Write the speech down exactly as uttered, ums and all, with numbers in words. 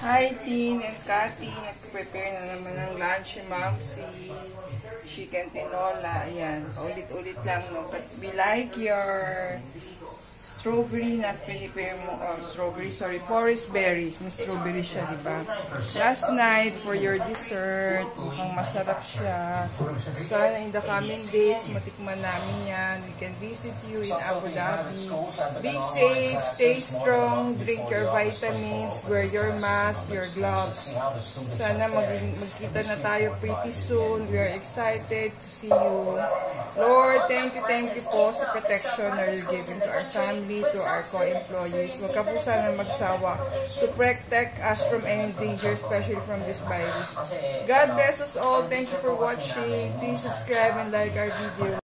Hi, Tin and Cathy. Nag-prepare na naman ng lunch si Mamsi. Chicken tinola. Ayan. Ulit-ulit lang, no? But we like your strawberry na prepare mo. Oh, strawberry, sorry. Forest berries. May strawberry siya, diba? Last night, for your dessert, mukhang masarap siya. Sana in the coming days, matikman namin yan. We can visit you in Abu Dhabi. Be safe, stay strong, drink your vitamins, wear your mask, your gloves. Sana mag magkita na tayo pretty soon. We are excited to see you. Lord, thank you, thank you po sa protection na you're giving to our family, to our co-employees. Huwag ka po sana magsawa to protect us from any danger, especially from this virus. God bless us all. Thank you for watching. Please subscribe and like our video.